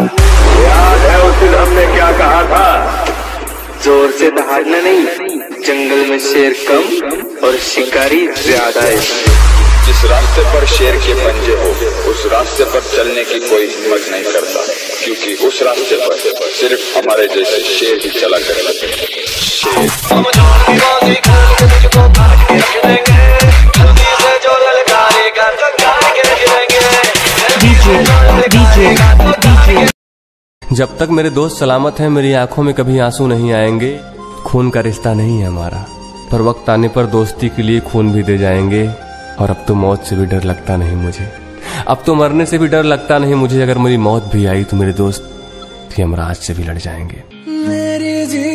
याद है उस दिन हमने क्या कहा था? जोर से दहाड़ना नहीं, जंगल में शेर कम और शिकारी ज्यादा है। जिस रास्ते पर शेर के पंजे हो, उस रास्ते पर चलने की कोई हिम्मत नहीं करता, क्योंकि उस रास्ते पर सिर्फ हमारे जैसे शेर ही चला करते हैं। जब तक मेरे दोस्त सलामत हैं मेरी आंखों में कभी आंसू नहीं आएंगे। खून का रिश्ता नहीं है हमारा, पर वक्त आने पर दोस्ती के लिए खून भी दे जाएंगे। और अब तो मौत से भी डर लगता नहीं मुझे, अब तो मरने से भी डर लगता नहीं मुझे। अगर मेरी मौत भी आई तो मेरे दोस्त भी यमराज से भी लड़ जाएंगे।